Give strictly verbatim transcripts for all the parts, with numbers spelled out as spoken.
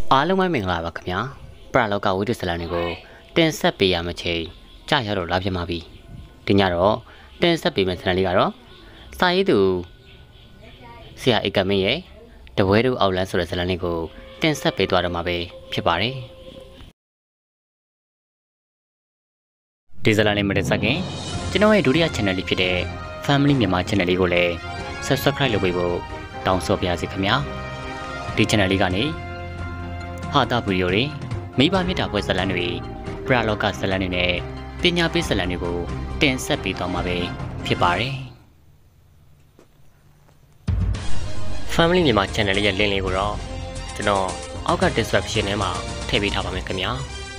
အားလုံးပဲမင်္ဂလာပါခင်ဗျာပရလောကဝိတ္တဇလန်တွေကိုတင်ဆက်ပေးရမယ့်ချိန်ကြာရတော့လာပြမှာပြီဒီညတော့တင်ဆက်ပေးမယ့်ဇလန်လေးကတော့စာရေးသူဆရာဧကမင်းရဲ့တပွဲတို့အောက်လန်းဆိုတဲ့ဇလန်လေးကိုတင်ဆက်ပေးသွားတော့မှာပဲဖြစ်ပါတယ်ဒီဇလန်လေးမတက်ဆက်ခင်ကျွန်တော်ရဲ့ဒုတိယ channel လေးဖြစ်တဲ့ Family မြန်မာ channel လေးကိုလည်း Subscribe လုပ်ပေးဖို့တောင်းဆိုပါရစေခင်ဗျာဒီ channel လေးကနေဟာတာဗီဒီယိုတွေမိဘမြတ်တာပွဲဇလန်တွေပရလောကဇလန်တွေနဲ့ပညာပေးဇလန်တွေကိုတင်ဆက်ပေးသွားမှာပဲဖြစ်ပါတယ် Family မြန်မာ channel လေးရဲ့ link လေးကိုတော့ကျွန်တော်အောက်က description ထဲမှာထည့်ပေးထားပါမယ်ခင်ဗျာ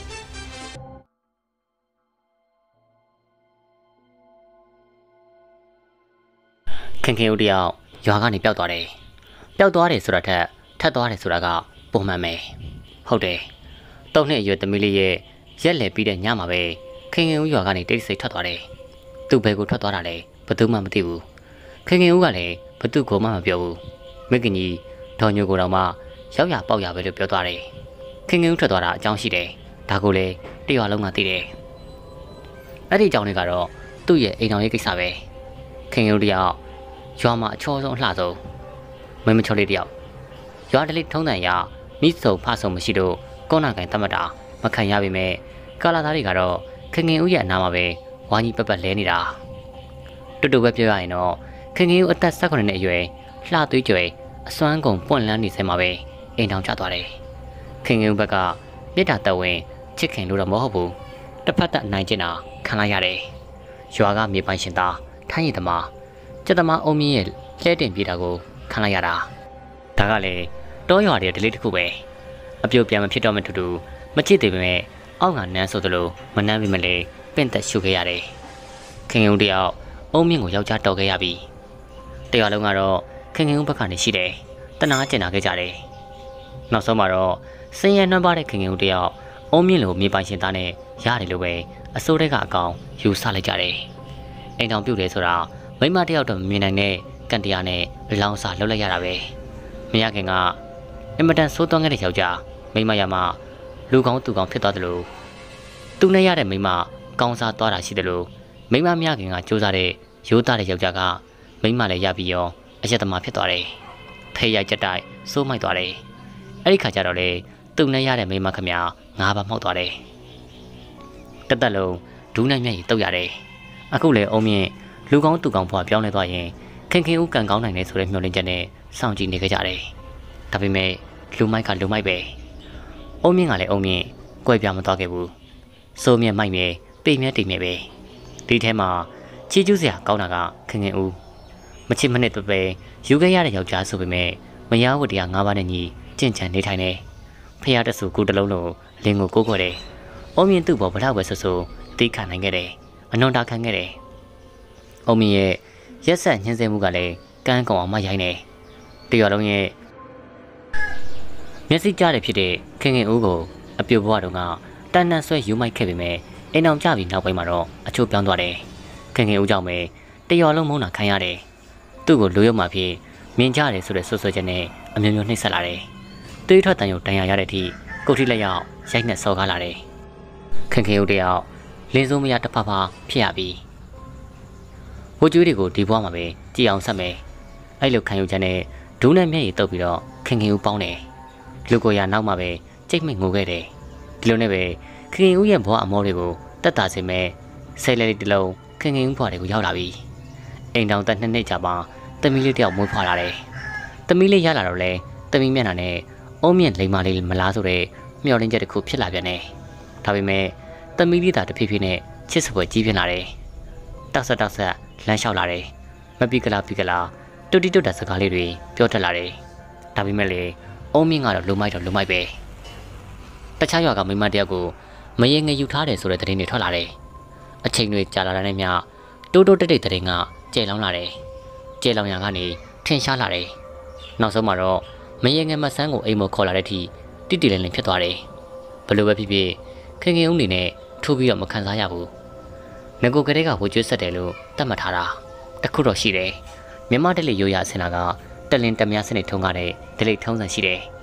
ခင်ခင်ဦးတယောက်ရွာကနေပျောက်သွားတယ်ပျောက်သွားတယ်ဆိုတာထက်ထပ်သွားတယ်ဆိုတာကပုံမှန်ပဲဟုတ်တယ်တုံးနှစ်အရွယ်သမီးလေးရဲ့ရက်လည်ပြီးတဲ့ညမှာပဲခင်ခင်ဦးရွာကနေတိတ်ဆိတ်ထွက်သွားတယ်သူ့ဘယ်ကိုထွက်သွားတာလဲဘယ်သူမှမသိဘူးခင်ခင်ဦးကလည်းဘသူ့ကိုမှမပြောဘူးမိခင်ကြီးဒေါ်ညိုကိုတော့မှရောက်ရပေါက်ရပဲလို့ပြောသွားတယ်ခင်ခင်ဦးထွက်သွားတာအကြောင်းရှိတယ်ဒါကိုလည်းတရွာလုံးကသိတယ်အဲ့ဒီအကြောင်းလေးကတော့သူ့ရဲ့အိမ်တော်ရေးကိစ္စပဲခင်ခင်ဦးတယောက်ရွာမှာအချောဆုံးအလှဆုံးမင်းမချောလေးတယောက်ရွာတလေးထုံးတန်ရမိစုံဖဆုံမရှိတော့ကောနာကန်တမတာမခံရပေမဲ့ကာလာသားတွေကတော့ခင်ခင်ဦးရဲ့အနာမှာပဲဝါကြီးပက်ပက်လဲနေတာတူတူပဲပြောရရင်တော့ခင်ခင်ဦးအသက်၁၉နှစ်အရွယ်လှသွေးကြွယ်အစွမ်းကုန်ပွန့်လန်းနေစဲမှာပဲအိမ်ထောင်ချသွားတယ်ခင်ခင်ဦးဘက်ကမြစ်တာတဝင်းချစ်ခင်လို့တော့မဟုတ်ဘူးတစ်ဖက်သက်နိုင်ကျင်တာခံလိုက်ရတယ်ရွာကမြေပိုင်ရှင်သားထိုင်းရည်သမားကျက်သမားအုံးမြင့်ရဲ့လှဲတင်ပြေးတာကိုခံလိုက်ရတာဒါကလည်းတောရွာတွေဒလေးတစ်ခုပဲအပြုတ်ပြန်မဖြစ်တော့မှတူတူမချစ်သေးပေမဲ့အောက်ကနန်းဆိုသလိုမနှမ်းပေမဲ့လည်းပင့်သက်ရှုခဲ့ရတယ်ခင်ခင်ဦးတယောက်အုံးမြင့်ကိုယောက်ျားတော်ခဲ့ရပြီတရားလုံးကတော့ခင်ခင်ဦးဘက်ကနေရှိတယ်တနာကျင်နာခဲ့ကြတယ်နောက်ဆုံးမှာတော့စင်ရနှမ်းပါတဲ့ခင်ခင်ဦးတယောက်အုံးမြင့်လိုမြေပိုင်ရှင်သားနဲ့ရတယ်လို့ပဲအစိုးရကအကောင်ယူဆလိုက်ကြတယ်အိမ်ထောင်ပြုတ်တယ်ဆိုတာမိမတယောက်တော့မမြင်နိုင်တဲ့ကန်တရားနဲ့လောင်စာလှုပ်လိုက်ရတာပဲမရခင်ကအင်မတန်ဆိုးသွမ်းခဲ့တဲ့ယောက်ျားမိမရမှာလူကောင်းသူကောင်းဖြစ်သွားတယ်လို့သူနဲ့ရတဲ့မိမကောင်းစားသွားတာရှိတယ်လို့မိမမရခင်ကစူးစမ်းတဲ့ရိုးသားတဲ့ယောက်ျားကမိမလည်းရပြီးရောအရက်သမားဖြစ်သွားတယ်ဖေးရိုက်ကြက်တိုက်စိုးမိုက်သွားတယ်အဲ့ဒီခါကျတော့လေသူနဲ့ရတဲ့မိမခမငါးပါးမှောက်သွားတယ်တသက်လုံးဒူးနိုင်မြတ်ကြီးတုတ်ရတယ်အခုလေအုံးမြင့်လူကောင်းသူကောင်းဘွားပြောင်းလဲသွားရင်ခင်ခင်ဦးကန်ကောင်းနိုင်တယ်ဆိုတဲ့မျှော်လင့်ချက်နဲ့စောင့်ကြည့်နေကြတယ်။ဒါပေမဲ့လူမိုက်ကလူမိုက်ပဲ။အုံးမြင့်ကလည်းအုံးမြင့်ကြွယ်ပြမသွားခဲ့ဘူး။စိုးမြတ်မိုက်မြဲပိတ်မြဲတိမ်မြဲပဲ။ဒီထဲမှာချီးကျူးစရာကောင်းတာကခင်ခင်ဦးမချစ်မနစ်ပဲပဲယူခဲ့ရတဲ့ယောက်ျားဆိုပေမဲ့မယားဝတ္တရား၅ပါးနဲ့ညီကြင်ချန်နေထိုင်နေ။ဖះတဆူကူတလုံးလုံးလင်းကိုကိုးခွက်တယ်။အုံးမြင့်သူ့ဘောဘလောက်ပဲဆိုဆိုတိတ်ခံနိုင်ခဲ့တယ်။အနွန်တာခံခဲ့တယ်။အုံးမြင့်ရဲ့ရက်ဆက်ညှင်းဆဲမှုကလည်းကန်းကောင်အောင်မရိုင်းနေတရွာလုံးရဲ့မျက်စိကြားတယ်ဖြစ်တဲ့ခင်ခင်ဦးကိုအပြိုဘွားတုန်းကတန်တန်ဆွဲယူမိုက်ခဲ့ပေမဲ့အိမ်အောင်ကြပြီးနောက်ပိုင်းမှာတော့အချို့ပြောင်းသွားတယ်ခင်ခင်ဦးကြောင့်ပဲတရွာလုံးမုန်းတာခံရတယ်သူ့ကိုလူရုပ်မှဖြစ်မြင်ကြတယ်ဆိုတဲ့ဆွဆွချက်နဲ့အမျိုးမျိုးနှိမ့်ဆက်လာတယ်သွေးထွက်တန်ရုံတန်ရရတဲ့အထိကိုထိလက်ရောက်ရိုက်နှက်စော်ကားလာတယ်ခင်ခင်ဦးတယောက်လင်းစိုးမရတစ်ဖက်ဖာဖြစ်ရပြီးဝကျွေးတွေကိုဒီဘွားမှာပဲကြည်အောင်ဆက်မယ်အဲ့လိုခံယူချက်နဲ့ဒူးနဲ့မျက်ရည်တုပ်ပြီးတော့ခင်ခင်ဦးပေါင်းတယ်လူကိုရနောက်မှာပဲကြိတ်မိတ်ငိုခဲ့တယ်ဒီလိုနဲ့ပဲခင်ခင်ဦးရဲ့ဘွားအမောတွေကိုတက်တာစေမဲ့ဆဲလဲလေးတစ်လုံးခင်ခင်ဦးဘွားတွေကိုရောက်လာပြီအိမ်တောင်တက်နှစ်နှစ်ကြာမှတမီးလေးတယောက်မွေးဖွားလာတယ်တမီးလေးရလာတော့လဲတမီးမျက်နှာနဲ့အုံးမြင့်လိမ္မာလေးမလားဆိုတဲ့မျောလင်းချက်တစ်ခုဖြစ်လာပြန်တယ်ဒါပေမဲ့တမီးလေးသာတဖြည်းဖြည်းနဲ့ချစ်စပွဲကြီးပြင်းလာတယ်တောက်ဆက်တောက်ဆက်လမ်းလျှောက်လာတယ်မပီကလာပီကလာတူတီတူတာစကားလေးတွေပြောထက်လာတယ်ဒါပေမဲ့လေအုံးမြင့်ကတော့လူမိုက်တော့လူမိုက်ပဲတခြားရွာကမိမတယောက်ကိုမရေငယ်ယူထားတယ်ဆိုတဲ့သတင်းတွေထွက်လာတယ်အချိန်တွေကြာလာတဲ့ညတိုးတိုးတိတ်တိတ်သတင်းကကျဲလောင်းလာတယ်ကျဲလောင်ရံကနေထင်ရှားလာတယ်နောက်ဆုံးမှာတော့မရေငယ်မဆန်းကိုအိမ်မခေါ်လာတဲ့အထိတိတိလင်းလင်းဖြစ်သွားတယ်ဘလို့ပဲဖြစ်ဖြစ်ခင်ခင်ဦးနေနဲ့ထိုးပြီးတော့မခံစားရဘူးငကိုကလေးကဝကျွေးဆက်တယ်လို့တတ်မှတ်ထားတာတခုတော့ရှိတယ်မြမတက်လေရိုးရဆင်လာကတက်လင်းတမစနစ်ထုံးကားတဲ့ဒလိထုံးစံရှိတယ်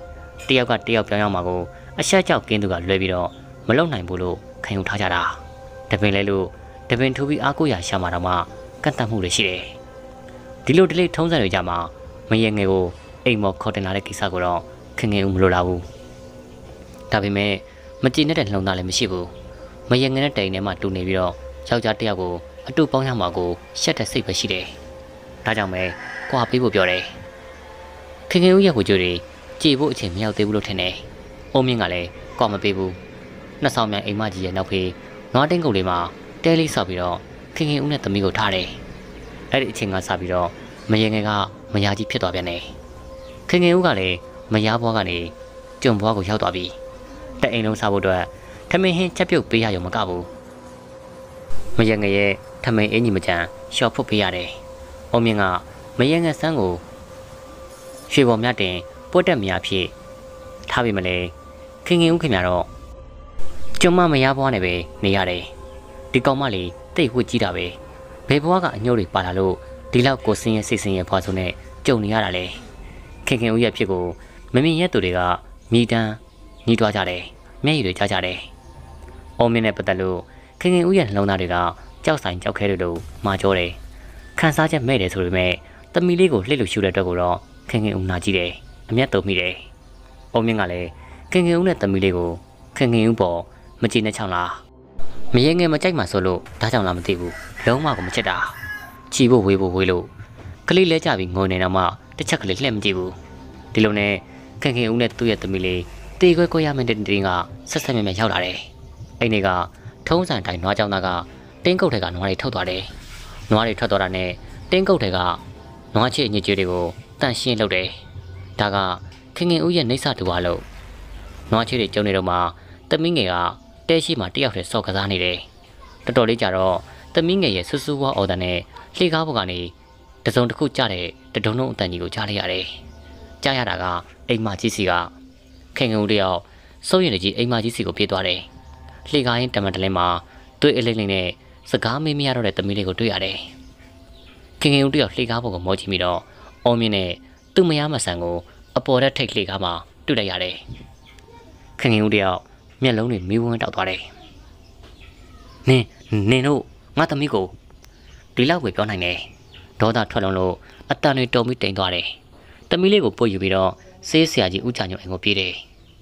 တယောက်ကတယောက်ပြောင်းရောက်မှာကိုအဆက်ကြောက်ကင်းသူကလွဲပြီးတော့မလုံနိုင်ဘူးလို့ခံယူထားကြတာတပင်လဲလို့တပင်ထူပြီးအားကိုးရရှာမှာတော့မှကန့်တတ်မှုတွေရှိတယ်ဒီလိုဒီလေးထုံးစံတွေကြမှာမရေငယ်ကိုအိမ်မော်ခေါ်တင်လာတဲ့ကိစ္စကိုတော့ခင်ခင်ဦးမလိုလားဘူးဒါပေမဲ့မကြည်နဲ့တဲ့နှလုံးသားလည်းမရှိဘူးမရေငယ်နဲ့တိန်ထဲမှာတူနေပြီးတော့ယောက်ျားတစ်ယောက်ကိုအတူပေါင်းရမှာကိုရှက်တဲ့စိတ်ပဲရှိတယ်ဒါကြောင့်ပဲကွာပေးဖို့ပြောတယ်ခင်ခင်ဦးရဲ့ကိုကြွတွေကြည်ဖို့အချိန်မရောက်သေးဘူးလို့ထင်တယ်အုံးမြင့်ကလည်းကွာမပေးဘူးနှစ်ဆောင်မြန်အိမ်မကြီးရဲ့နောက်ဖေးနွားတင်းကုတ်လေးမှာတဲလေးဆောက်ပြီးတော့ခင်ခင်ဦးနဲ့သမီးကိုထားတယ်အဲ့ဒီအချိန်ကစပြီးတော့မရေငယ်ကမယားကြီးဖြစ်သွားပြန်တယ်ခင်ခင်ဦးကလည်းမယားဘွားကနေကျုံဘွားကိုရောက်သွားပြီတအိမ်လုံးစားဖို့အတွက်ထမင်းဟင်းချက်ပြုတ်ပေးရရုံမကဘူးမရေငယ်ရဲ့ထမင်းအင်းကြီးမကြံရှော့ဖုတ်ပေးရတယ်အုံးမြင့်ကမရေငယ်ဆန်းကိုရွှေပေါ်မြတင်ပွတ်တက်မယားဖြစ်ထားပြီမလဲခင်ခင်ဦးခင်ဗျာတော့ကျုံမမယားဘွားနဲ့ပဲနေရတယ်ဒီကောင်မလေးတိတ်ဝှက်ကြည့်တာပဲဘယ်ဘွားကအညို့တွေပါလာလို့ဒီလောက်ကိုစင်းရဲ့စိတ်စင်းရဲ့ဖွာဆုံးနဲ့ကြုံနေရတာလေခင်ခင်ဦးရဲ့ဖြစ်ကိုမမြင်ရက်သူတွေကမိတန်းညီးတွားကြတယ်မျက်ရည်တွေကြားကြတယ်အုံးမင်းနဲ့ပတ်သက်လို့ခင်ခင်ဦးရဲ့နှလုံးသားတွေကကြောက်ဆိုင်ကြောက်ခဲတယ်လို့မှားကြောတယ်ခန်းစားချက်မဲ့တယ်ဆိုပေမဲ့တမီလေးကိုလှစ်လို့ရှူတဲ့အတွက်ကိုတော့ခင်ခင်ဦးနာကြည့်တယ်အမျက်တုံမိတယ်အုံးမင်းကလည်းခင်ခင်ဦးနဲ့တမီလေးကိုခင်ခင်ဦးပေါ်မကြည့်နဲ့ချောင်းလားမရေငယ်မကြိုက်မှဆိုလို့ဒါကြောင့်လားမသိဘူးလုံးဝကိုမချစ်တာချီဖို့ဝေးဖို့ဝေးလို့ကလေးလဲကြပြီးငိုနေတော့မှတစ်ချက်ကလေးလှည့်မကြည့်ဘူးဒီလိုနဲ့ခင်ခင်ဦးနဲ့သူ့ရဲ့သမီးလေးတေခွဲခွဲရမယ့်တဲ့တင်းကဆက်ဆက်မြဲမြဲရောက်လာတယ်အဲ့ဒီကထုံးစံတိုင်းနွားကြောင်သားကတင်းကုတ်ထဲကနွားတွေထုတ်သွားတယ်နွားတွေထွက်သွားတာနဲ့တင်းကုတ်ထဲကနွားချစ်ညစ်ကြေးတွေကိုတန့်ရှင်းလုပ်တယ်ဒါကခင်ခင်ဦးရဲ့နှိမ့်ဆတူပါလို့နွားချစ်တွေကျုံနေတော့မှသမီးငယ်ကတဲရှိမှတယောက်တည်းစော့ကစားနေတယ်တော်တော်လေးကြတော့သမီးငယ်ရဲ့ဆူဆူဝါအော်တန်နဲ့လှေကားပေါ်ကနေတစုံတစ်ခုကြတဲ့တဒုံလုံးအတန်ကြီးကိုကြားလိုက်ရတယ်ကြားရတာကအိမ်မကြီးစီကခင်ခင်ဦးတယောက်စိုးရင်ကြီးအိမ်မကြီးစီကိုပြေးသွားတယ်လှေကားရင်တမန်တလင်းမှာတွေ့အလိမ့်လိမ့်နဲ့စကားမေးမရတော့တဲ့သမီးလေးကိုတွေ့ရတယ်ခင်ခင်ဦးတယောက်လှေကားပေါ်ကိုမောကြည့်ပြီးတော့အော်မြင့်နဲ့သူ့မယားမဆန်ကိုအပေါ်တက်ထိတ်လှေကားမှာတွေ့လိုက်ရတယ်ခင်ခင်ဦးတယောက်မျက်လုံးတွေမီးဝန်းတောက်သွားတယ်နင်းနင်းတို့ငါသမီးကိုဒီလောက်ပဲပြောနိုင်တယ်ဒေါသထွက်လုံးလို့အတန်တွေတုံပြီးတိမ်သွားတယ်သမီးလေးကိုပို့ယူပြီးတော့ဆေးဆရာကြီးဦးချာညိုအိမ်ကိုပြေးတယ်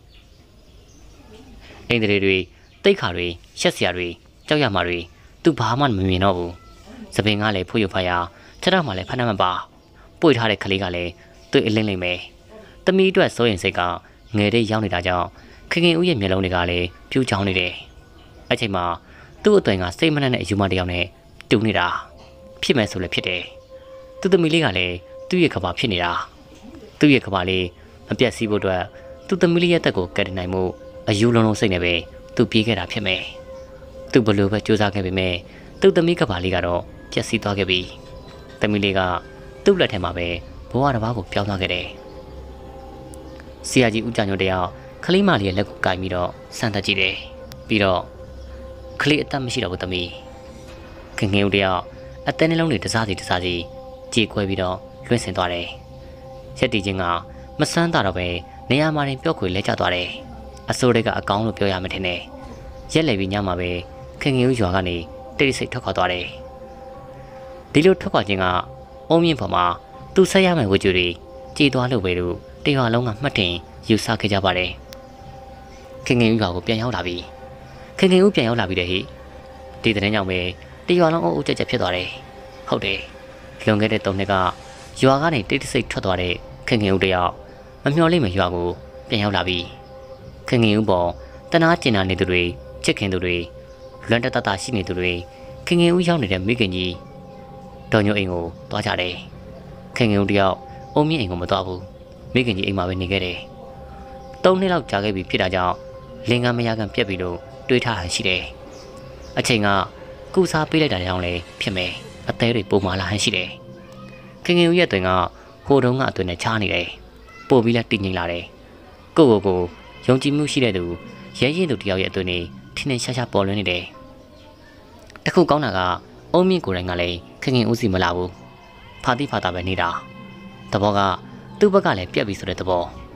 အိမ်တွေတွေတိတ်ခါတွေရှက်ဆရာတွေကြောက်ရမှာတွေသူဘာမှမမြင်တော့ဘူးသပင်ကလည်းဖို့ရဖာရခြေထောက်မှလည်းဖနှက်မပါပွေထားတဲ့ကလေးကလည်းတွေ့အလင်းလိမ့်မယ်သမီးအတွက်စိုးရင်စိတ်ကငယ်တဲ့ရောက်နေတာကြောင့်ခင်ခင်ဦးရဲ့မျက်လုံးတွေကလည်းပြူးချောင်းနေတယ်အချိန်မှာသူ့အသွင်ကစိတ်မနှံ့တဲ့အယူမတယောက်နဲ့တူနေတာဖြစ်မယ်ဆိုလည်းဖြစ်တယ်သူ့သမီးလေးကလည်းသူ့ရဲ့ကဘာဖြစ်နေတာသူ့ရဲ့ကဘာလေးမပြတ်စည်းဖို့အတွက်သူ့သမီးလေးရဲ့တက်ကိုကယ်တင်နိုင်မှုအယူလုံးလုံးစိတ်နဲ့ပဲသူပြေးခဲ့တာဖြစ်မယ်သူဘလို့ပဲစူးစမ်းခဲ့ပေမဲ့သူ့သမီးကဘာလေးကတော့ပြတ်စည်းသွားခဲ့ပြီသမီးလေးကသူ့လက်ထဲမှာပဲဘဝတစ်ပါးကိုပြောင်းသွားခဲ့တယ်ဆရာကြီးဦးကြညိုတယောက်ကလေးမလေးရဲ့လက်ကိုကိုင်ပြီးတော့ဆန်းသက်ကြည့်တယ်ပြီးတော့ကလေးအသက်မရှိတော့ဘူးသမီးခင်ခင်ဦးတယောက်အသက်နှလုံးတွေတစားစီတစားစီကြေခွဲပြီးတော့လွှင့်ဆင်သွားတယ်ရက်တီချင်းကမဆန်းတာတော့ပဲနေရာမှာတင်ပျော့ခွေလဲကျသွားတယ်အစိုးရကအကောင်းလို့ပြောရမှထင်တယ်ရက်လေပြီးညမှာပဲခင်ခင်ဦးရွာကနေတိတ်ဆိတ်ထွက်ခွာသွားတယ်ဒီလိုထွက်ခွာခြင်းကအုံးမြင့်ပေါ်မှာသူဆက်ရမယ့်ဝကြူတွေကြေသွားလို့ပဲလို့တရွာလုံးကမှတ်တင်ယူဆခဲ့ကြပါတယ်ခင်ခင်ဦးရွာကိုပြန်ရောက်လာပြီခင်ခင်ဦးပြန်ရောက်လာပြီတဲ့ဟိဒီတဲ့ကြောင့်ပဲတရွာလုံးအုပ်အုပ်ကြက်ကြက်ဖြစ်သွားတယ်ဟုတ်တယ်လွန်ခဲ့တဲ့သုံးနှစ်ကရွာကနေတိတ်ဆိတ်ထွက်သွားတဲ့ခင်ခင်ဦးတယောက်မမျှော်လင့်မရွာကိုပြန်ရောက်လာပြီခင်ခင်ဦးပေါ်တနာကျင်နာနေသူတွေချစ်ခင်သူတွေလွန်တတတရှိနေသူတွေခင်ခင်ဦးရောက်နေတဲ့မိခင်ကြီးဒေါ်ညိုအိမ်ကိုသွားကြတယ်ခင်ခင်ဦးတယောက်အုံမြင့်အိမ်ကိုမသွားဘူးမိခင်ကြီးအိမ်မှာပဲနေခဲ့တယ်သုံးနှစ်လောက်ကြာခဲ့ပြီဖြစ်တာကြောင့်လင်္ကာမယားကပြက်ပြီးလို့တွေးထားဟန်ရှိတယ်အချိန်ကကုစားပေးလိုက်တာကြောင့်လည်းဖြစ်မယ်အသေးတွေပုံမာလာဟန်ရှိတယ်ခင်ခင်ဦးရဲ့အတွင်ကဟိုတုန်းကအသွင်နဲ့ချားနေတယ်ပို့ပြီးလက်တည်ငိမ့်လာတယ်ကိုကိုကိုယုံကြည်မှုရှိတဲ့သူရဲရင်သူတယောက်ရဲ့အတွင်နေထင်းထင်းရှားရှားပေါ်လွင်နေတယ်တခုကောင်းတာကအုံးမြင့်ကိုယ်တိုင်ကလည်းခင်ခင်ဦးစီမလာဘူးဖာတိဖာတာပဲနေတာသဘောကသူ့ဘက်ကလည်းပြက်ပြီဆိုတဲ့သဘောဒီ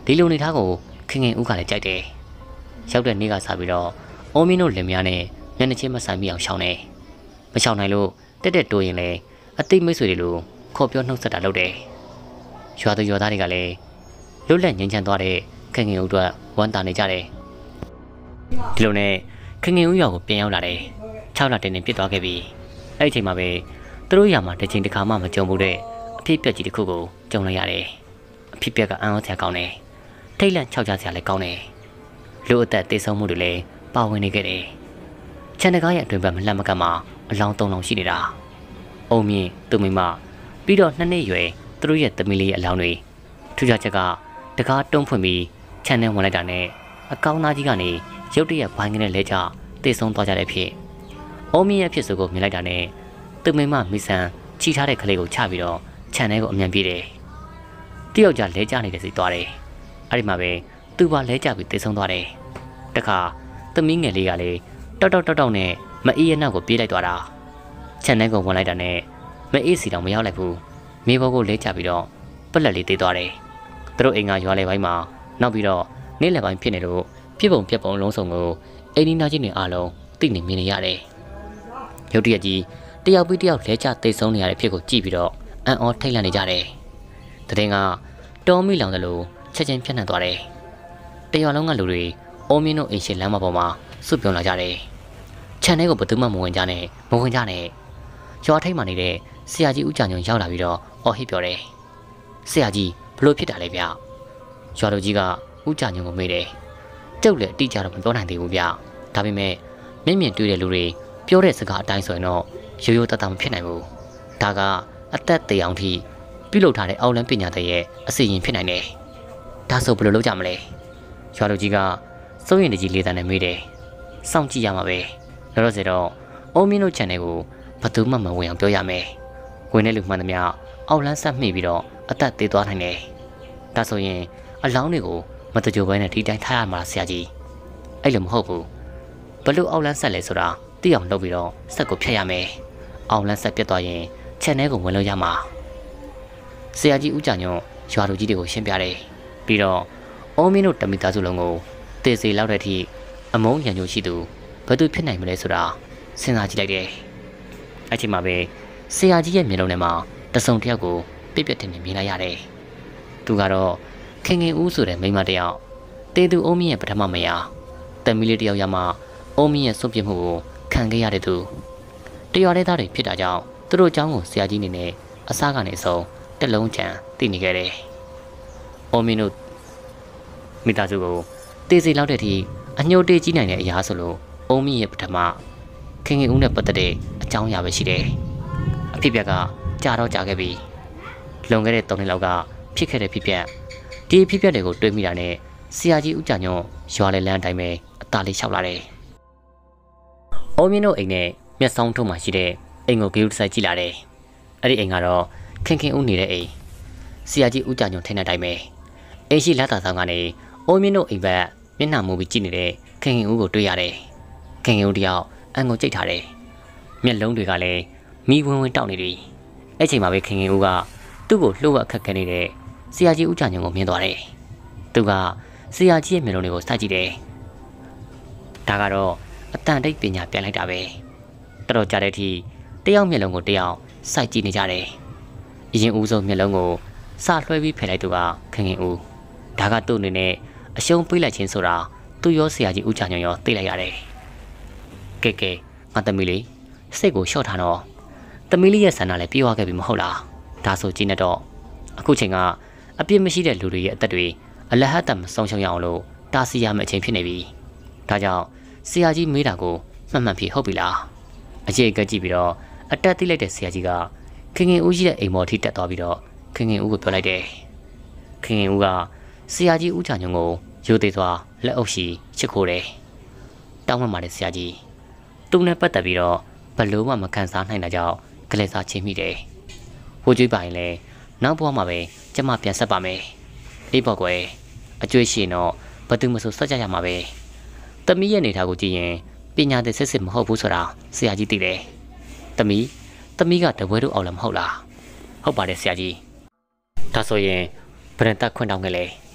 ဒီလိုနေသားကိုခင်ခင်ဦးကလည်းကြိုက်တယ်ရောက်တဲ့နေ့ကစပြီးတော့အိုမင်းတို့လင်မယားနဲ့မျက်နှာချင်းမဆိုင်မိအောင်ရှောင်းတယ်မရှောင်းနိုင်လို့တက်တက်တိုးရင်လည်းအသိမိတ်ဆွေတွေလိုခေါ်ပြောနှုတ်ဆက်တာလုပ်တယ်ရွာသူရွာသားတွေကလည်းလွတ်လပ်ငြိမ်းချမ်းသွားတဲ့ခင်ခင်ဦးတို့ဝမ်းသာနေကြတယ်ဒီလိုနဲ့ခင်ခင်ဦးရွာကိုပြန်ရောက်လာတယ်၆လတင်းတင်းပြစ်သွားခဲ့ပြီအဲ့ဒီအချိန်မှာပဲသူတို့ရွာမှာတစ်ချိန်တစ်ခါမှမကြုံဘူးတဲ့အဖြစ်ပြက်ကြီးတစ်ခုကိုကြုံလိုက်ရတယ်အဖြစ်ပြက်ကအံ့ဩစရာကောင်းတယ်ထိတ်လန့်ခြောက်ခြားစရာလည်းကောင်းတယ်လူအသက်သေဆုံးမှုတွေလည်းပါဝင်နေခဲ့တယ်ချန်တကားရဲ့အတွင်ဘက်မလှမ်းမကမှာအလောင်းသုံးလောင်းရှိနေတာအုံမြင့်သူမိမပြီးတော့နှစ်နှစ်ရွယ်သူတို့ရဲ့သမီးလေးရဲ့အလောင်းတွေထူးခြားချက်ကတကားတုံးဖွင့်ပြီးခြံထဲဝင်လိုက်တာနဲ့အကောင်းသားကြီးကနေရုတ်တရက်ဘိုင်းကနေလဲကျသေဆုံးသွားကြတဲ့ဖြစ်အုံမြင့်ရဲ့ဖြစ်စုကိုမြင်လိုက်တာနဲ့သူမိမမိဆန်ချီထားတဲ့ကလေးကိုချပြီးတော့ခြံထဲကိုအမြန်ပြေးတယ်တယောက်ကြလဲကျနေတဲ့စီသွားတယ်အဲ့ဒီမှာပဲသူပါလဲကျပြီးသေဆုံးသွားတယ်တခါသမီးငယ်လေးကလည်းတောက်တောက်တောက်တောက်နဲ့မအေးရဲ့နောက်ကိုပြေးလိုက်သွားတာခြံထဲကိုဝင်လိုက်တာနဲ့မအေးစီတောင်မရောက်လိုက်ဘူးမိဘကိုလဲကျပြီးတော့ပလက်လေးတေးသွားတယ်သူတို့အိမ်ကရွာလေပိုင်းမှာနောက်ပြီးတော့နေ့လယ်ပိုင်းဖြစ်နေလို့ပြစ်ပုံပြက်ပုံလုံးစုံကိုအိမ်နီးနားချင်းတွေအားလုံးသိနေမြင်နေရတယ်ရုတ်တရက်ကြီးတယောက်ပြီးတယောက်လဲကျသေဆုံးနေရတဲ့ဖြစ်ကိုကြည့်ပြီးတော့အံ့ဩထိတ်လန့်နေကြတယ်တရင်ကတောမီလောင်တယ်လို့ချက်ချင်းပြန့်နှံ့သွားတယ်တရွာလုံးကလူတွေအိုးမင်းတို့အိမ်ရှိလမ်းမပေါ်မှာစုပြုံလာကြတယ်ခြံထဲကိုဘယ်သူမှမဝင်ကြနဲ့မဝင်ကြနဲ့ရွာထိပ်မှာနေတဲ့ဆရာကြီးဦးကြညုံရောက်လာပြီးတော့အော်ဟစ်ပြောတယ်ဆရာကြီးဘလို့ဖြစ်တာလဲဗျရွာလူကြီးကဦးကြညုံကိုမေးတယ်ကျုပ်လည်းအတိအကျတော့မပြောနိုင်သေးဘူးဗျဒါပေမဲ့မျက်မြင်တွေ့တဲ့လူတွေပြောတဲ့စကားအတိုင်းဆိုရင်တော့ရိုးရိုးသားသားမဖြစ်နိုင်ဘူးဒါကအသက်သေအောင်ထိပြုလုပ်ထားတဲ့အောက်လန်းပညာတွေရဲ့အစီရင်ဖြစ်နိုင်တယ်ဒါဆိုဘယ်လိုလုပ်ကြမလဲရွာလူကြီးကစိုးရင်တကြီးလေးတန်းနဲ့မေးတယ်စောင့်ကြည့်ရမှာပဲလောလောဆယ်တော့အုံးမင်းတို့ channel ကိုဘယ်သူမှမဝင်အောင်ပြောရမယ်ဝင်တဲ့လူမှန်သမျှအောက်လန်းဆက်မိပြီးတော့အသက်သေးသွားနိုင်တယ်ဒါဆိုရင်အလောင်းတွေကိုမတကြိုဘဲနဲ့ဒီတိုင်းထားရမှာဆရာကြီးအဲ့လိုမဟုတ်ဘူးဘလို့အောက်လန်းဆက်လဲဆိုတာသိအောင်လုပ်ပြီးတော့ဆက်ကိုဖြတ်ရမယ်အောက်လန်းဆက်ပြတ်သွားရင် channel ကိုဝင်လို့ရမှာဆရာကြီးဦးကြညွန့်ရွာလူကြီးတွေကိုရှင်းပြတယ်ပြီးတော့အုံးမင်းတို့တမိသားစုလုံးကိုတေစီလောက်တဲ့အထိအမုန်းရံကြိုရှိသူဘယ်သူဖြစ်နိုင်မလဲဆိုတာစဉ်းစားကြည့်လိုက်တယ်အဲ့ချိန်မှာပဲဆရာကြီးရဲ့မျက်လုံးထဲမှာတစုံတစ်ယောက်ကိုပြက်ပြက်ထင်ထင်မြင်လိုက်ရတယ်သူကတော့ခင်ခင်ဦးဆိုတဲ့မိန်းမတစ်ယောက်တေသူအုံးမင်းရဲ့ပထမမယားတမီးလေးတစ်ယောက်ရမှအုံးမင်းရဲ့စွန့်ပစ်မှုကိုခံခဲ့ရတဲ့သူတရွာတဲ့သားတွေဖြစ်တာကြောင့်သူတို့အကြောင်းကိုဆရာကြီးနေနဲ့အစားကနေဆုံးတက်လုံးချံသိနေခဲ့တယ်အုံးမင်းတို့မိသားစုကိုတေစီလောက်တဲ့အထိအညှို့တေးကြီးနိုင်တဲ့အရာဆိုလို့အုံးမင်းရဲ့ပထမခင်ခင်ဦးနဲ့ပတ်သက်တဲ့အကြောင်းအရာပဲရှိတယ်အဖြစ်ပြက်ကကြာတော့ကြာခဲ့ပြီလွန်ခဲ့တဲ့သုံးနှစ်လောက်ကဖြစ်ခဲ့တဲ့ဖြစ်ပျက်ဒီဖြစ်ပျက်တွေကိုတွေးမိတာနဲ့ဆရာကြီးဦးကြညွန့်ရွာလေလန်းအတိုင်းပဲအသာလေးလျှောက်လာတယ်။အုံးမင်းတို့အိမ်နဲ့မျက်စောင်းထုံးမှာရှိတဲ့အိမ်ကိုဂရုတစိုက်ကြည့်လာတယ်။အဲ့ဒီအိမ်ကတော့ခင်ခင်ဦးနေတဲ့အိမ်ဆရာကြီးဦးကြညွန့်ထင်တဲ့အတိုင်းပဲအိမ်ရှိလက်သာဆောင်ကနေအုံးမင်းတို့အိမ်ဘက်မျက်နှာမူပြီးကြည့်နေတဲ့ခင်ခင်ဦးကိုတွေ့ရတယ်။ခင်ခင်ဦးတယောက်အံကိုကြိတ်ထားတယ်။မျက်လုံးတွေကလည်းမီးဝင်းဝင်းတောက်နေပြီ။အဲ့ချိန်မှာပဲခင်ခင်ဦးကသူ့ကိုလှုပ်ဝက်ခက်ခဲနေတဲ့ဆရာကြီးဦးကြညုံကိုမြင်သွားတယ်။သူကဆရာကြီးရဲ့မျက်လုံးတွေကိုစကြည့်တယ်။ဒါကတော့အတန်တိတ်ပညာပြန်လိုက်တာပဲ။တော်တော်ကြာတဲ့အထိတယောက်မျက်လုံးကိုတယောက်စိုက်ကြည့်နေကြတယ်။အရင်ဦးဆုံးမျက်လုံးကိုစလွှဲပြီးဖယ်လိုက်သူကခင်ခင်ဦး။ဒါကသူ့အနေနဲ့အရှုံးပေးလိုက်ခြင်းဆိုတာသူ့ရောဆရာကြီးဦးကြညုံရောသိလိုက်ရတယ်။ကဲကဲငါသမီးလေးစိတ်ကိုလျှော့ထားတော့သမီးလေးရဲ့ဆန္ဒလည်းပြေးသွားခဲ့ပြီမဟုတ်လား။ဒါဆိုကြည့်နေတော့အခုချိန်ကအပြစ်မရှိတဲ့လူတွေရဲ့အသက်တွေအလဟတ်တမဆုံးရှုံးရအောင်လို့တားဆီးရမယ့်အချိန်ဖြစ်နေပြီ။ဒါကြောင့်ဆရာကြီးမေးတာကိုမှန်မှန်ဖြေဟုတ်ပြီလား။အကြီးအကဲကြည့်ပြီးတော့အတက်သိလိုက်တဲ့ဆရာကြီးကခင်ခင်ဦးကြီးရဲ့အိမ်မော်ထိတက်သွားပြီးတော့ခင်ခင်ဦးကိုပြောလိုက်တယ်။ခင်ခင်ဦးကဆရာကြီးဦးချာညုံကိုရိုသေစွာလက်အုပ်ရှိချစ်ခိုးတယ်။တောင်းပန်ပါတယ်ဆရာကြီး။သူနဲ့ပတ်သက်ပြီးတော့ဘလို့မှမခံစားနိုင်တာကြောင့်ကလေးစားချင်းမိတယ်။ဝှကြွေးပါရင်လည်းနောက်ဘဝမှာပဲကျမပြန်ဆက်ပါမယ်။အေးပေါ့ကွယ်အကျွေးရှင်တော့ဘသူမဆိုဆက်ကြရမှာပဲ။သမီးရဲ့နေထားကိုကြည့်ရင်ပညာသင်စစ်စစ်မဟုတ်ဘူးဆိုတာဆရာကြီးသိတယ်။သမီးသမီးကတပွဲတို့အောင်လည်းမဟုတ်လား။ဟုတ်ပါတယ်ဆရာကြီး။ဒါဆိုရင်ဗရန်တက်ခွင့်တောင်းခဲ့လေ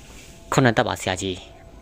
ခုနတက်ပါဆရာကြီး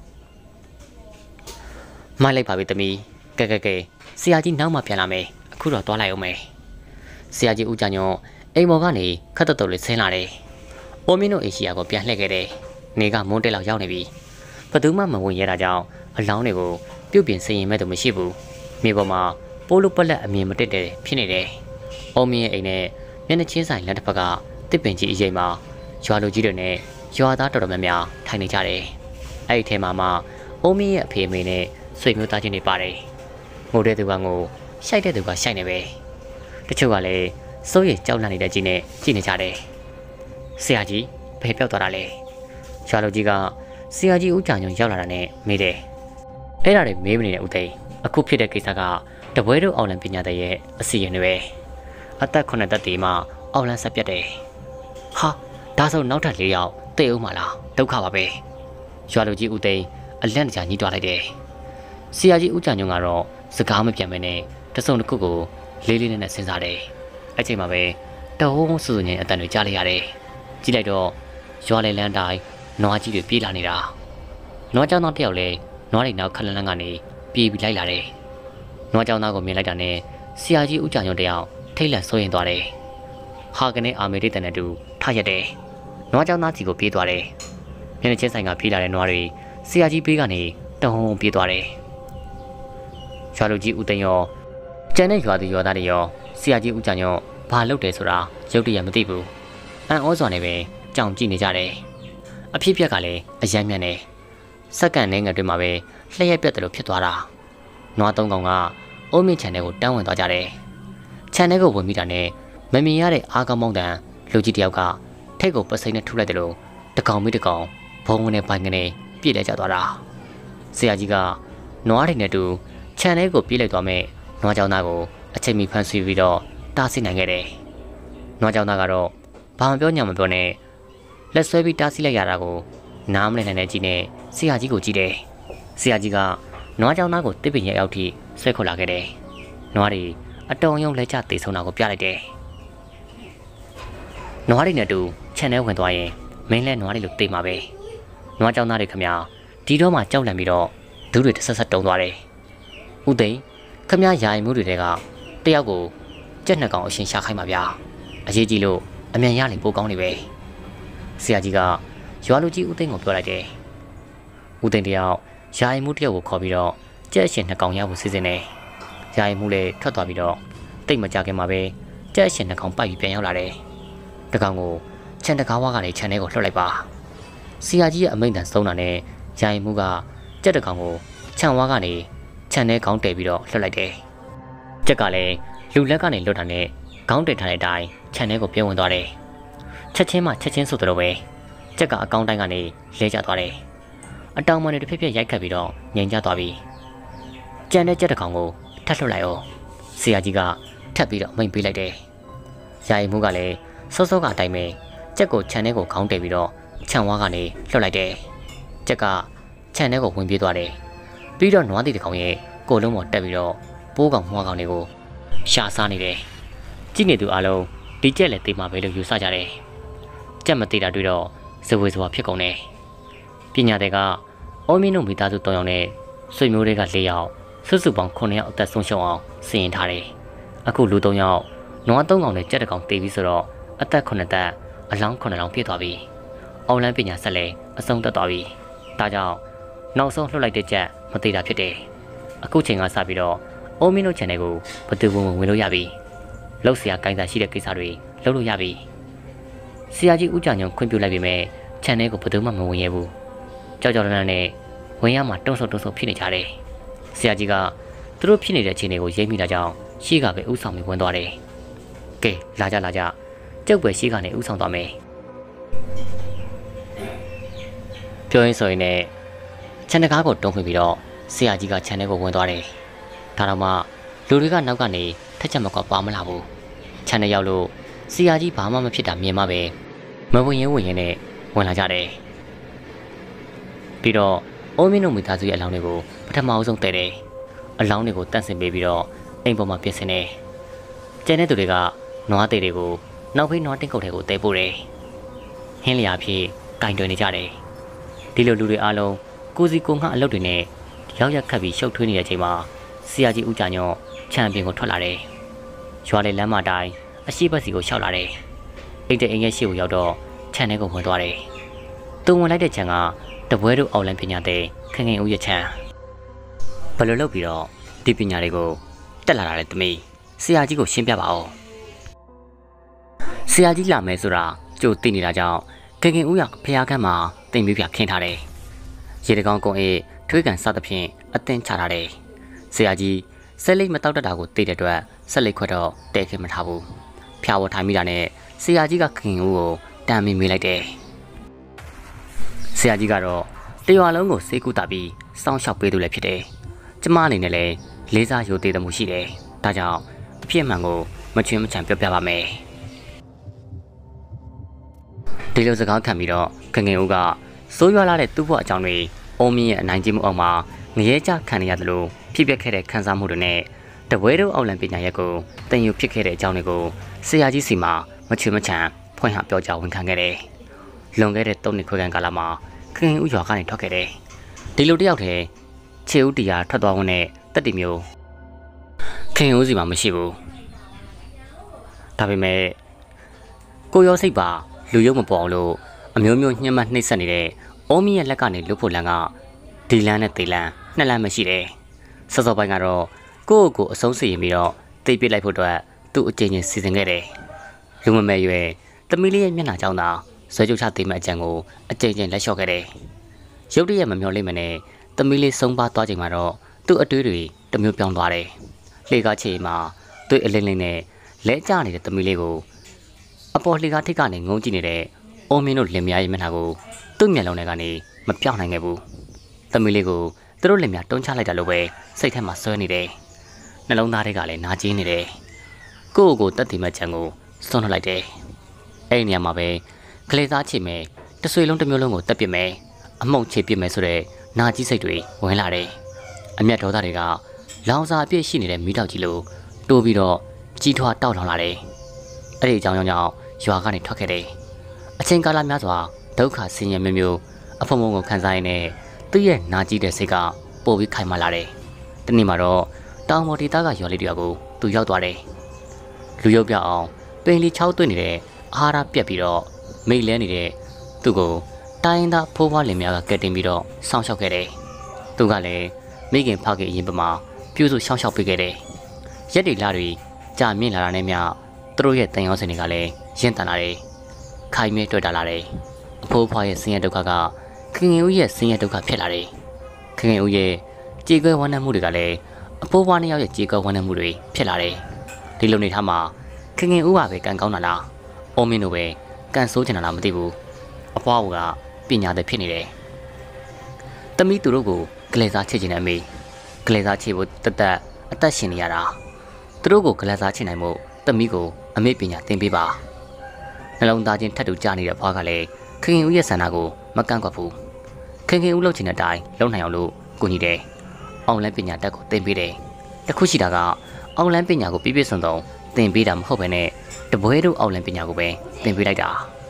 မိုက်လိုက်ပါပြီသမီးကဲကဲကဲဆရာကြီးနောက်မှပြန်လာမယ်အခုတော့သွားလိုက်အောင်မယ်ဆရာကြီးဦးကြညွန့်အိမ်ပေါ်ကနေခတ်တုတ်တုတ်လေးဆင်းလာတယ်အိုမင်းတို့အေရှိယာကိုပြန်လှည့်ခဲ့တယ်နေကမွန်းတက်လောက်ရောက်နေပြီဘသူမှမဝင်ရတာကြောင့်အလောင်းတွေကိုပြုတ်ပြင်စင်ရင်မဲ့တော့မရှိဘူးမြေပေါ်မှာပိုးလို့ပလက်အမြင်မတက်တဲ့ဖြစ်နေတယ်အိုမင်းရဲ့အိမ်နဲ့မျက်နှာချင်းဆိုင်လက်တစ်ဖက်ကတစ်ပင်ကြီးအရင်မှာရွာလူကြီးတွေနဲ့ရွာသားတော်တော်များများထိုင်နေကြတယ်အဲ့ဒီထဲမှာမှအိုမင်းရဲ့အဖေအမေနဲ့ဆွေမျိုးသားချင်းတွေပါတယ်ငိုတဲ့သူကငိုရှိုက်တဲ့သူကရှိုက်နေပဲတချို့ကလည်းစိုးရိမ်ကြောက်လန့်နေတဲ့ကြီးနဲ့ကြည့်နေကြတယ်ဆရာကြီးဘယ်ပြောက်သွားတာလဲရွာလူကြီးကဆရာကြီးဦးကြညွန့်ရောက်လာတာနဲ့မေးတယ်အဲ့ဒါတွေမေးမနေတဲ့ဦးသိန်းအခုဖြစ်တဲ့ကိစ္စကတပွဲတို့အောင်လံပညာတဲ့ရဲ့အစီရင်တွေပဲအသက်ခုနှစ်သက်တည်းမှအောင်လံဆက်ပြတ်တယ်ဟာဒါဆိုနောက်ထပ်၄ယောက်တေအောင်မလားဒုက္ခပါပဲရွာလူကြီးဦးသိန်းအလန့်တကြားညှိတွားလိုက်တယ်ဆရာကြီးဦးကြညွန့်ကတော့စကားမပြန်မနဲ့တစုံတစ်ခုကိုလေးလေးနက်နက်စဉ်းစားတယ်အဲ့ချိန်မှာပဲတဝုံးဆူဆူငိမ့်အတန်တွေကြားလိုက်ရတယ်ကြည့်လိုက်တော့ရွာလေလန်းတိုင်းနွားကြီးတွေပြေးလာနေတာနွားကြောင်သားတယောက်လည်းနွားတွေနောက်ခလန်းလန်းကနေပြေးပြီးလိုက်လာတယ်နွားကြောင်သားကိုမြင်လိုက်တာနဲ့ဆရာကြီးဦးကြညွန့်တယောက်ထိတ်လန့်စိုးရင်သွားတယ်ဟာကနေအာမေရိတန်နဲ့တူထရက်တယ်နွားကြောင်သားစီကိုပြေးသွားတယ်မျက်နှာချင်းဆိုင်ကပြေးလာတဲ့နွားတွေဆရာကြီးဘေးကနေတုံးပြေးသွားတယ်ရွာလူကြီးဦးသိန်းရောကျန်တဲ့ရွာသူရွာသားတွေရောဆရာကြီးဦးကြညွန့်ဘာလုပ်တယ်ဆိုတာရုပ်တရက်မသိဘူးအန်ဩစွာနဲ့ပဲကြောင်ကြည့်နေကြတယ်အဖြစ်ပြက်ကလည်းအယမ်းမြန်နေစက္ကန့်နဲ့ငါတွေမှာပဲလျှက်ပြက်တယ်လို့ဖြစ်သွားတာနွားသုံးကောင်ကအိုးမင်းခြံထဲကိုတန်းဝင်သွားကြတယ်ခြံထဲကိုဝင်မိတာနဲ့မမြင်ရတဲ့အားကောင်းမောင်းတန်လူကြီးတယောက်ကထိတ်ကိုပစိမ့်နဲ့ထုလိုက်တယ်လို့တကောင်မိတကောင်ဘုံဝင်နဲ့ပိုင်ကနေပြည့်လဲကျသွားတာဆရာကြီးကနွားတွေနဲ့တူခြံထဲကိုပြေးလိုက်သွားမဲ့နွားကြောင်သားကိုအချိန်မီဖမ်းဆီးပြီးတော့တားဆီးနိုင်ခဲ့တယ်နွားကြောင်သားကတော့ဘာမှပြောညာမပြောနဲ့လက်ဆွဲပြီးတားဆီးလိုက်ရတာကိုနားမလည်နိုင်တဲ့ကြီးနဲ့ဆရာကြီးကိုကြည့်တယ်ဆရာကြီးကနွားကြောင်သားကိုတစ်ပင်ရဲ့အောက်ထိဆွဲခေါ်လာခဲ့တယ်နွားတွေအတုံယုံလဲကျတေဆုံးတာကိုပြလိုက်တယ်နွားတွေနဲ့တူခြံထဲဝင်သွားရင်မင်းလဲနွားတွေလို့တေးမှာပဲနွားကြောင်သားတွေခမဒီတော့မှကြောက်လန့်ပြီးတော့ဒူးတွေတစ်ဆက်ဆက်တုံသွားတယ်ဦးသိန်းခမယာယီမှုတွေတဲကတယောက်ကိုကြက်နှစ်ကောင်အရှင်ရှာခိုင်းပါဗျာအရေးကြီးလို့အမြန်ရလိမ့်ပိုကောင်းနေပဲဆရာကြီးကရွာလူကြီးဦးသိန်းကိုပြောလိုက်တယ်ဦးသိန်းတယောက်ယာယီမှုတယောက်ကိုခေါ်ပြီးတော့ကြက်အရှင်နှစ်ကောင်ရဖို့စီစဉ်တယ်ယာယီမှုလည်းထွက်သွားပြီးတော့တိတ်မကြခင်မှာပဲကြက်အရှင်နှစ်ကောင်ပိုက်ပြီးပြန်ရောက်လာတယ်တကောင်ကိုခြံတကားဝါကနေခြံထဲကိုလှုပ်လိုက်ပါဆရာကြီးရဲ့အမိန့်တန်ဆုံးတာနဲ့ယာယီမှုကကြက်တကောင်ကိုခြံဝါကနေခြံထဲခေါင်းတည်ပြီးတော့လှုပ်လိုက်တယ်ကြက်ကလည်းလူလက်ကနေလွတ်တာနဲ့ခေါင်းတည်ထားတဲ့အတိုင်းခြံထဲကိုပြန်ဝင်သွားတယ်ချက်ချင်းမှချက်ချင်းဆိုသလိုပဲကြက်ကအကောင်းတိုင်းကနေလဲကျသွားတယ်အတောင်မှန်တွေတစ်ဖက်ဖက်ရိုက်ခတ်ပြီးတော့ငြိမ်ကျသွားပြီကြံတဲ့ကြက်တကောင်ကိုထပ်လှုပ်လိုက်အောင်ဆရာကြီးကထပ်ပြီးတော့မိန်ပေးလိုက်တယ်ယာယီမှုကလည်းစောစောကအတိုင်းပဲကြက်ကိုခြံထဲကိုခေါင်းတည်ပြီးတော့ခြံဝါကနေလှုပ်လိုက်တယ်ကြက်ကခြံထဲကိုဝင်ပြေးသွားတယ်ပြီးတော့နွားတီတကောင်ရဲ့ကိုလုံးပေါ်တက်ပြီးတော့ပိုးကောင်မွားကောင်တွေကိုရှာစားနေတယ်ကြည့်နေသူအလုံးဒီကြက်လည်းတေးမှာပဲလို့ယူဆကြတယ်ကြက်မသေးတာတွေ့တော့ဇဝေဇဝါဖြစ်ကုန်တယ်ပညာတဲ့ကအိုမင်းတို့မိသားစု၃ယောက်နဲ့ဆွေမျိုးတွေက၄ယောက်စုစုပေါင်း9ယောက်အသက်ဆုံးရှုံးအောင်စီရင်ထားတယ်အခုလူ၃ယောက်နွား၃ကောင်နဲ့ကြက်တကောင်တေးပြီးဆိုတော့အသက်9သက်အလောင်း9လောင်းပြည့်သွားပြီအောင်လန်းပညာဆက်လည်းအဆုံးသက်သွားပြီဒါကြောင့်နောက်ဆုံးလှုပ်လိုက်တဲ့ကြက်မသေးတာဖြစ်တယ်အခုချိန်ကစပြီးတော့အိုမင်းတို့ channel ကိုဘယ်သူဝင်ဝင်လို့ရပြီလောက်ဆရာကိုင်းစားရှိတဲ့ကိစ္စတွေလုပ်လို့ရပြီဆရာကြီးဦးကြညွန့်ခွင့်ပြုလိုက်ပြီမဲ့ channel ကိုဘယ်သူမှမဝင်ရဘူးကြောက်ကြောက်လန့်လန့်နဲ့ဝင်ရမှာတုံ့ဆုပ်တုံ့ဆုပ်ဖြစ်နေကြတယ်ဆရာကြီးကသူတို့ဖြစ်နေတဲ့အခြေအနေကိုရိပ်မိတာကြောင့်ရှေ့ကပဲဥဆောင်ပြီးဝင်သွားတယ်ကဲလာကြလာကြကျုပ်ပဲရှေ့ကနေဥဆောင်သွားမယ်ပြောရင်းဆိုရင်လည်းခြံတကားကိုတုံးဖွင့်ပြီးတော့ဆရာကြီးကခြံထဲကိုဝင်သွားတယ်ဒါတော့မှလူတွေကနောက်ကနေထက်ချက်မကွာပါမလာဘူးခြံထဲရောက်လို့ဆရာကြီးဘာမှမဖြစ်တာမြင်မှပဲမဝင်ရင်ဝင်ရင်နဲ့ဝင်လာကြတယ်ပြီးတော့အိုးမင်းတို့မိသားစုရဲ့အလောင်းတွေကိုပထမအဆုံးတည်တယ်အလောင်းတွေကိုတန့်စင်ပေးပြီးတော့အိမ်ပေါ်မှာပြင်ဆင်တယ်ကျန်တဲ့သူတွေကနွားသေးတွေကိုနောက်ဖေးနွားတင်းကုတ်တွေကိုတဲပို့တယ်ဟင်းလျာဖြစ်ကင်တွယ်နေကြတယ်ဒီလိုလူတွေအားလုံးကိုစီကိုငှအလုပ်တွေနဲ့ရောက်ရက်ခတ်ပြီးရှုပ်ထွေးနေတဲ့အချိန်မှာဆရာကြီးဦးကြညောချန်ပီယံကိုထွက်လာတယ်။ရွာလေလမ်းမတိုင်းအရှိဘက်စီကိုရှောက်လာတယ်။အိတ်တဲ့အိမ်ရဲ့ရှေ့ကိုရောက်တော့ခြံထဲကိုဝင်သွားတယ်။သူဝင်လိုက်တဲ့ခြံကတပွဲတို့အောက်လန်းပညာတဲ့ခင်ခင်ဦးရဲ့ခြံဘယ်လိုလုပ်ပြီးတော့ဒီပညာတွေကိုတက်လာတာလဲသမီးဆရာကြီးကိုရှင်းပြပါဦးဆရာကြီးလာမယ်ဆိုတာကြိုသိနေတာကြောင့်ခင်ခင်ဦးရဖျားခန်းမှာတင်ပြီးပြခင်းထားတယ်ရေတကောင်ကုန်းအေးထွေးကန်စသဖြင့်အသင်းချထားတယ်ဆရာကြီးဆက်လိတ်မတောက်တတ်တာကိုသိတဲ့အတွက်ဆက်လိတ်ခွက်တော့တဲခင်မထားဘူးဖျားဝထိုင်မိတာနဲ့ဆရာကြီးကခင်ဦးကိုတမ်းမိမိလိုက်တယ်ဆရာကြီးကတော့တရွာလုံးကိုစေးကူတာပြီးစောင်းလျှောက်ပေးသူလည်းဖြစ်တယ်ကျမအနေနဲ့လည်းလေးစားရိုသေသမှုရှိတယ်ဒါကြောင့်အဖြစ်မှန်ကိုမချွင်းမချန်ပြောပြပါမယ်ဒီလိုစကားခံပြီးတော့ခင်ခင်ဦးကစိုးရွာလာတဲ့သူ့ဘဝအကြောင်းတွေအုံးမြင့်ရဲ့အနိုင်ကျင့်မှုအောက်မှာငရဲကြခံရသလိုဖြစ်ပျက်ခဲ့တဲ့ခံစားမှုတွေနဲ့တပွဲတို့အောက်လံပညာရက်ကိုတင်ယူဖြစ်ခဲ့တဲ့အကြောင်းတွေကိုဆရာကြီးစီမှာမချွင်းမချန်ဖွင့်ဟပြောကြားဝန်ခံခဲ့တယ်လွန်ခဲ့တဲ့သုံးနှစ်ခွဲခန့်ကာလမှာခင်ခင်ဦးရွာကနေထွက်ခဲ့တယ်ဒီလိုတယောက်တည်းခြေဦးတရားထွက်သွားဝင်တဲ့တက်တီမျိုးခင်ဦးစီမှာမရှိဘူးဒါပေမဲ့ကိုရောစိတ်ပါလူရုပ်မပေါ်အောင်လို့အမျိုးမျိုးညှက်မှတ်နှိပ်စက်နေတဲ့အိုးမီရဲ့လက်ကနေလွတ်ဖို့လမ်းကဒီလမ်းနဲ့တေလမ်းနှစ်လမ်းမရှိတယ်စောစောပိုင်းကတော့ကိုယ့်ကိုယ်အဆုံးစီရင်ပြီးတော့တိတ်ပစ်လိုက်ဖို့အတွက်သူ့အကျဉ်းချင်းစီစဉ်ခဲ့တယ်လူမမဲရွယ်တမီလေးရဲ့မျက်နှာကြောင့်သာဆွဲကြုတ်ချသိမဲ့အကြံကိုအကျဉ်းချင်းလက်လျှော့ခဲ့တယ်ရုတ်တရက်မမျောလိမ့်မနဲ့တမီလေးဆုံးပါသွားချိန်မှာတော့သူ့အတွေးတွေတမျိုးပြောင်းသွားတယ်လှေကားချေမှာသူ့အလင်းလင်းနဲ့လဲကျနေတဲ့တမီလေးကိုအပေါ်လှေကားထိပ်ကနေငုံကြည့်နေတဲ့အိုးမင်းတို့လင်မယားရဲ့မျက်နှာကိုသူ့မျက်လုံးထဲကနေမပြောင်းနိုင်ခဲ့ဘူးတမီလေးကိုသူတို့လင်မယားတုံးချလိုက်တာလို့ပဲစိတ်ထဲမှာဆွဲနေတယ်နှလုံးသားတွေကလည်းနာကျင်းနေတယ်ကိုယ့်ကိုယ်တက်တည်မဲ့ချံကိုစွန့်လွတ်လိုက်တယ်အဲ့ဒီနေရာမှာပဲကလေးသားချေမယ်တဆွေလုံးတစ်မျိုးလုံးကိုတက်ပစ်မယ်အမှုန့်ချေပစ်မယ်ဆိုတဲ့နာကြီးစိတ်တွေဝင်လာတယ်အမျက်ဒေါသတွေကလောင်စာအပြည့်ရှိနေတဲ့မိတောက်ကြီးလိုတိုးပြီးတော့ကြီးထွားတောက်လောင်လာတယ်အဲ့ဒီအကြောင်းကြောင့်ရွာကနေထွက်ခဲ့တယ်အချိန်ကာလများစွာဒုက္ခဆင်းရဲမျိုးမျိုးအဖုံဖုံကိုခံစားရင်းနဲ့သူ့ရဲ့နာကြီးတဲ့စိတ်ကပိုပြီးခိုင်မာလာတယ်တနေ့မှာတော့တောင်ပေါ်ဒေသကရွာလေးတရွာကိုသူရောက်သွားတယ်လူရုပ်ပြအောင်ပင်လီချောက်သွင်းနေတဲ့အာဟာရပြက်ပြီးတော့မိတ်လဲနေတဲ့သူ့ကိုတိုင်းသားဖိုးဖွားလင်များကကဲတင်ပြီးတော့စောင့်ရှောက်ခဲ့တယ်သူကလည်းမိခင်ဖခင်အရင်ပမာပြုစုရှောင်းရှောက်ပေးခဲ့တယ်ရက်တွေလတွေကြာမြင့်လာတာနဲ့မျှသူတို့ရဲ့တန်ရောစင်တွေကလည်းရင့်တန်လာတယ်ခိုင်မြဲတွေ့တာလာတယ်အဖိုးဖွားရဲ့ဆင်းရဲဒုက္ခကခင်ခင်ဦးရဲ့ဆင်းရဲဒုက္ခဖြစ်လာတယ်ခင်ခင်ဦးရဲ့ကြေကွဲဝမ်းနည်းမှုတွေကလည်းအဖိုးဖွားနှစ်ယောက်ရဲ့ကြေကွဲဝမ်းနည်းမှုတွေဖြစ်လာတယ်ဒီလိုနေထားမှာခင်ခင်ဦးကပဲကံကောင်းတာလားအိုးမင်းတို့ပဲကံဆိုးချင်တာလားမသိဘူးအဖွားကပညာသက်ဖြစ်နေတယ်တမီးသူတို့ကိုကလေးစားချစ်ချင်တဲ့အမေကလေးစားချစ်ဖို့တသက်အသက်ရှင်နေရတာသူတို့ကိုကလေးစားချစ်နိုင်မှုတမီးကိုအမေပညာသင်ပေးပါနှလုံးသားချင်းထပ်တူကြနေတဲ့ဖွားကလည်းခင်ခင်ဦးရဲ့ဆန္ဒကိုမကန့်ကွက်ဘူးခင်ခင်ဦးလှုပ်ချင်တဲ့အတိုင်းလုံနိုင်အောင်လို့ကိုညီတယ်အောင်လန်းပညာတက်ကိုသင်ပေးတယ်တခုရှိတာကအောင်လန်းပညာကိုပြည့်ပြည့်စုံစုံသင်ပေးတာမဟုတ်ဘဲနဲ့တပွဲတို့အောင်လန်းပညာကိုပဲသင်ပေးလိုက်တာ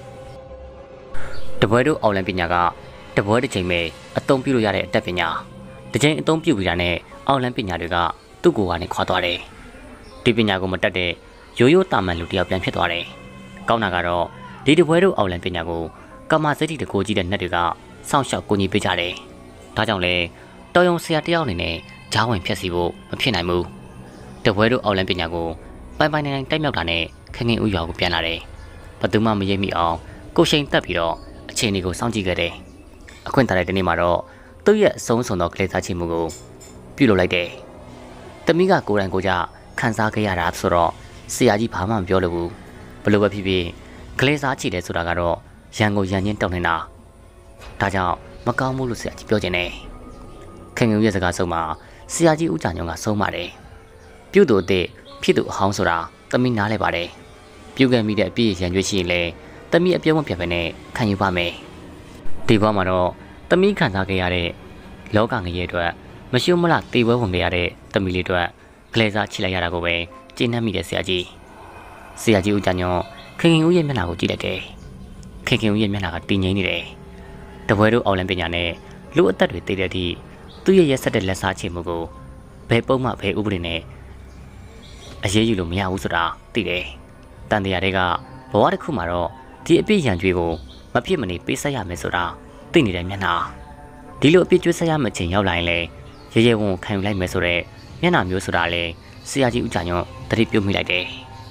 တပွဲတို့အောင်လန်းပညာကတပွဲတစ်ချိန်ပဲအသုံးပြုလို့ရတဲ့အတတ်ပညာတစ်ချိန်အသုံးပြုပြီးတာနဲ့အောင်လန်းပညာတွေကသူ့ကိုယ်ကနေခွာသွားတယ်ဒီပညာကိုမတတ်တဲ့ရိုးရိုးတာမန်လူတယောက်ပြန်ဖြစ်သွားတယ်ကောင်းတာကတော့ဒီတပွဲတို့အောင်လန်းပညာကိုကမာစိတ်တကိုကြီးတဲ့နှက်တွေကစောင့်ရှောက်ကူညီပေးကြတယ်ဒါကြောင့်လေတော်ရုံဆရာတယောက်အနေနဲ့ဂျားဝင်ဖြတ်စီဖို့မဖြစ်နိုင်ဘူးတပွဲတို့အောင်လန်းပညာကိုပိုင်ပိုင်နိုင်နိုင်တိုက်မြောက်တာနဲ့ခင်ခင်ဦးရွာကိုပြန်လာတယ်ဘသူမှမရိပ်မိအောင်ကိုရှိန်တက်ပြီးတော့အခြေအနေကိုစောင့်ကြည့်ခဲ့တယ်အခွင့်အာဏာတဲ့နေ့မှာတော့သူ့ရဲ့အဆုံးစွန်သောကလေးသားချစ်မှုကိုပြုလုပ်လိုက်တယ်တမီးကကိုယ်တိုင်ကိုယ်ကြခံစားခဲ့ရတာဆိုတော့ဆရာကြီးဘာမှမပြောလို့ဘူးဘလို့ပဲဖြစ်ဖြစ်ကလေးသားချစ်တယ်ဆိုတာကတော့ရန်ကိုရန်ချင်းတောင်းနေတာဒါကြောင့်မကောင်းဘူးလို့ဆရာကြီးပြောခြင်းနဲ့ခင်ခင်ရဲ့စကားဆုံးမှာဆရာကြီးဦးကြညုံကဆုံးပါတယ်ပြုတ်သူအစ်ဖြစ်သူအဟောင်းဆိုတာတမီးနားလဲပါတယ်ပြုတ်ခဲ့မိတဲ့အပြည့်ရန်ရွေးရှိရင်လေတမီးအပြောင်းမပြတ်ပဲနဲ့ခံယူပါမယ်ဒီဘဝမှာတော့တမီးခံစားခဲ့ရတဲ့လောကငရေအတွက်မရှုံမလားတေပွဲဝင်ခဲ့ရတဲ့တမီးလေးအတွက်ကလေးစားချစ်လိုက်ရတာကိုပဲကျဉ်းနှံ့မိတဲ့ဆရာကြီးဆရာကြီးဦးကြညောခင်ခင်ဦးရဲ့မျက်နှာကိုကြည့်လိုက်တယ်ခင်ခင်ဦးရဲ့မျက်နှာကတည်ငြိမ်နေတယ်တပွဲတို့အော်လံပစ်ညာနဲ့လူအသက်တွေတည်တဲ့အထိသူ့ရဲ့ရက်ဆက်တဲ့လက်စားချေမှုကိုဘယ်ပုံမှဘယ်ဥပဒေနဲ့အရေးယူလို့မရဘူးဆိုတာသိတယ်။တန်တရားတွေကဘဝတစ်ခုမှာတော့ဒီအပြစ်ရန်ကြွေးကိုမဖြစ်မနေပေးဆက်ရမယ်ဆိုတာသိနေတဲ့မျက်နှာဒီလိုအပြစ်ကျွေးဆက်ရမယ့်ချိန်ရောက်လာရင်လေရဲရဲဝံ့ဝံ့ခံယူလိုက်မယ်ဆိုတော့မျက်နှာမျိုးဆိုတာလေဆရာကြီးဦးကြညွန့်တတိပြုတ်မိလိုက်တယ်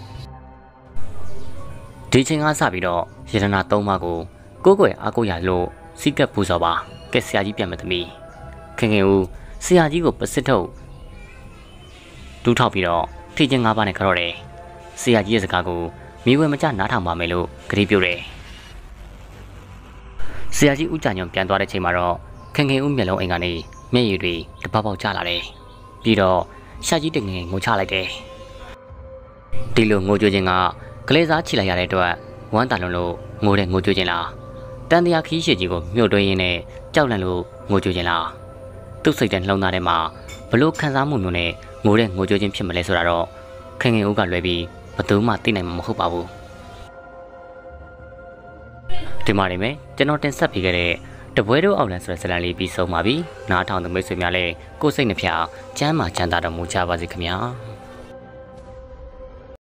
ဒီချိန်ကစပြီးတော့ရတနာသုံးပါးကိုကိုကိုရဲ့အားကိုရလို့စီကပ်ပူဇော်ပါကဲဆရာကြီးပြန်မသမီးခင်ခင်ဦးဆရာကြီးကိုပစစ်ထုတ်ဒူးထောက်ပြီးတော့ထိချင်းငါးပါးနဲ့ခရော့တယ်ဆရာကြီးရဲ့စကားကိုမိဝဲမကျနားထောင်ပါမယ်လို့ကတိပြုတယ်ဆရာကြီးဦးကြညွန့်ပြန်သွားတဲ့ချိန်မှာတော့ခင်ခင်ဦးမျက်လုံးအိမ်ကနေမျက်ရည်တွေတပေါက်ပေါက်ကျလာတယ်ပြီးတော့ရှာကြီးတငယ်ငိုချလိုက်တယ်ဒီလိုငိုကြွခြင်းကကလေးစားချီလိုက်ရတဲ့အတွက်ဝမ်းတာလုံးလို့ငိုတဲ့ငိုကြွခြင်းလားတန်တရားခီးရှိကြီးကိုမြို့တွင်းရင်းနဲ့ကြောက်လန့်လို့ငိုကြွခြင်းလားသူ့စိတ်တဲ့နှလုံးသားထဲမှာဘလို့ခံစားမှုမျိုးနဲ့ငိုတဲ့ငိုကြွခြင်းဖြစ်မလဲဆိုတာတော့ခင်ခင်ဦးကလွယ်ပြီးဘယ်သူမှသိနိုင်မှာမဟုတ်ပါဘူးဒီမှာနေမယ်ကျွန်တော်တင်ဆက်ပေးခဲ့တဲ့တပွဲတို့အောက်လန်ဆိုတဲ့ဇာတ်လမ်းလေးပြီးဆုံးပါပြီနားထောင်သူမိတ်ဆွေများလည်းကိုယ်စိတ်နှဖျားချမ်းသာချမ်းသာတော်မူကြပါစေခင်ဗျာ